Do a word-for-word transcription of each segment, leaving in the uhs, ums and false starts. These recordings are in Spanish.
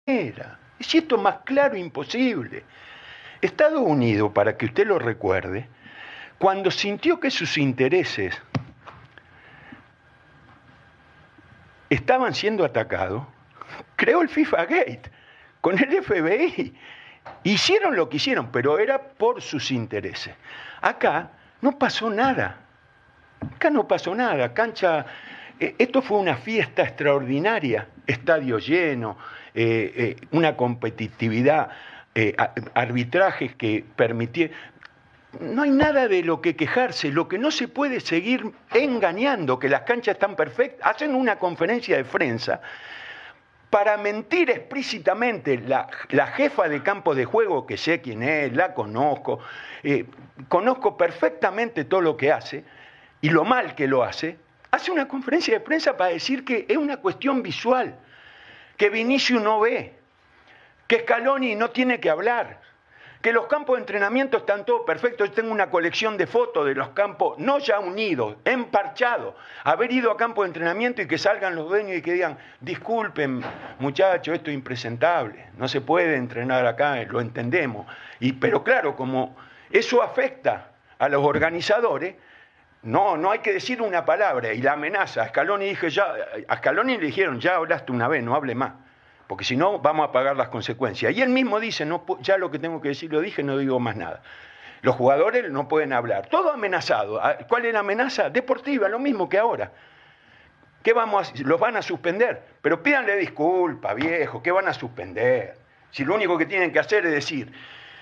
manera. Si esto es más claro imposible. Estados Unidos, para que usted lo recuerde, cuando sintió que sus intereses estaban siendo atacados, creó el FIFA Gate con el F B I. Hicieron lo que hicieron, pero era por sus intereses. Acá no pasó nada. Acá no pasó nada. Cancha, eh, esto fue una fiesta extraordinaria, estadio lleno, eh, eh, una competitividad, eh, arbitrajes que permitieron. No hay nada de lo que quejarse. Lo que no se puede seguir engañando, que las canchas están perfectas. Hacen una conferencia de prensa para mentir explícitamente. La, la jefa de campos de juego, que sé quién es, la conozco, eh, conozco perfectamente todo lo que hace y lo mal que lo hace, hace una conferencia de prensa para decir que es una cuestión visual, que Vinicius no ve, que Scaloni no tiene que hablar, que los campos de entrenamiento están todos perfectos. Yo tengo una colección de fotos de los campos, no ya unidos, emparchados. Haber ido a campo de entrenamiento y que salgan los dueños y que digan, disculpen, muchachos, esto es impresentable, no se puede entrenar acá, lo entendemos. Y, pero claro, como eso afecta a los organizadores, no, no hay que decir una palabra. Y la amenaza, a Scaloni, dije ya, a Scaloni le dijeron, ya hablaste una vez, no hable más, porque si no vamos a pagar las consecuencias. Y él mismo dice, no, ya lo que tengo que decir lo dije, no digo más nada. Los jugadores no pueden hablar, todo amenazado. ¿Cuál es la amenaza? Deportiva, lo mismo que ahora. ¿Qué vamos a, los van a suspender? Pero pídanle disculpas, viejo, ¿qué van a suspender? Si lo único que tienen que hacer es decir,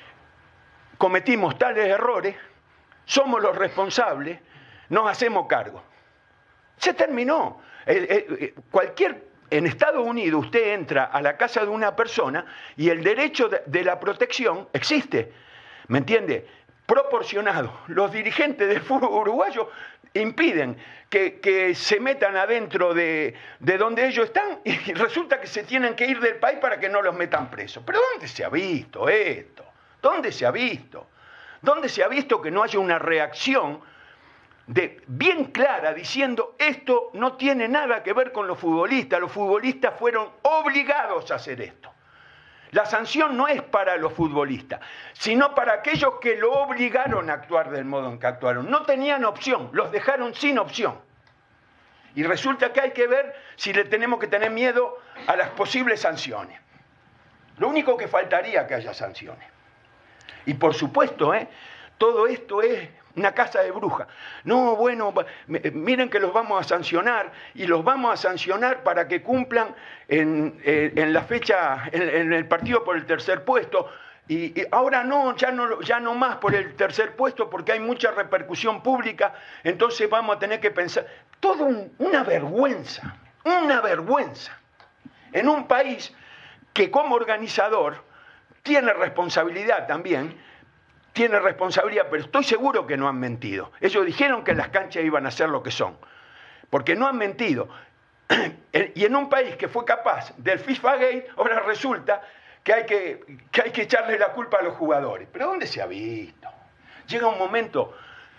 cometimos tales errores, somos los responsables, nos hacemos cargo. Se terminó. Eh, eh, cualquier En Estados Unidos usted entra a la casa de una persona y el derecho de, de la protección existe, ¿me entiende? Proporcionado. Los dirigentes del fútbol uruguayo impiden que, que se metan adentro de, de donde ellos están y resulta que se tienen que ir del país para que no los metan presos. ¿Pero dónde se ha visto esto? ¿Dónde se ha visto? ¿Dónde se ha visto que no haya una reacción de, bien clara, diciendo esto no tiene nada que ver con los futbolistas, los futbolistas fueron obligados a hacer esto? La sanción no es para los futbolistas, sino para aquellos que lo obligaron a actuar del modo en que actuaron. No tenían opción, los dejaron sin opción. Y resulta que hay que ver si le tenemos que tener miedo a las posibles sanciones. Lo único que faltaría es que haya sanciones. Y por supuesto, ¿eh? todo esto es una casa de brujas. No, bueno, miren que los vamos a sancionar y los vamos a sancionar para que cumplan en, en, en la fecha, en, en el partido por el tercer puesto. Y, y ahora no, ya no, ya no más por el tercer puesto porque hay mucha repercusión pública, entonces vamos a tener que pensar. Todo un, una vergüenza, una vergüenza. En un país que como organizador tiene responsabilidad también, tiene responsabilidad, pero estoy seguro que no han mentido. Ellos dijeron que las canchas iban a ser lo que son, porque no han mentido. Y en un país que fue capaz del FIFA Gate, ahora resulta que hay que, que hay que echarle la culpa a los jugadores. ¿Pero dónde se ha visto? Llega un momento,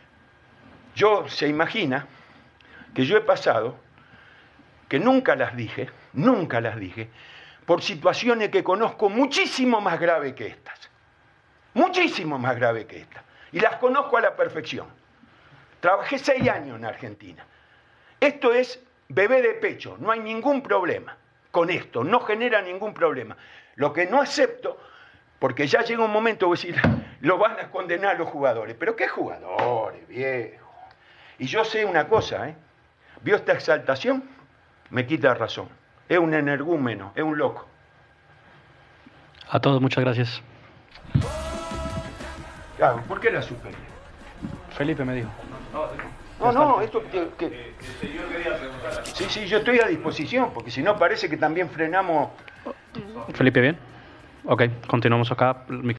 yo se imagina que yo he pasado, que nunca las dije, nunca las dije, por situaciones que conozco muchísimo más graves que estas. Muchísimo más grave que esta. Y las conozco a la perfección. Trabajé seis años en Argentina. Esto es bebé de pecho, no hay ningún problema con esto, no genera ningún problema. Lo que no acepto, porque ya llega un momento, voy a decir, lo van a condenar los jugadores. ¿Pero qué jugadores, viejo? Y yo sé una cosa, ¿eh? ¿Vio esta exaltación? Me quita razón. Es un energúmeno, es un loco. A todos, muchas gracias. Claro, ¿por qué la suspendí? Felipe me dijo. No, no, esto que, que... Sí, sí, yo estoy a disposición, porque si no parece que también frenamos. Felipe, ¿bien? Ok, continuamos acá.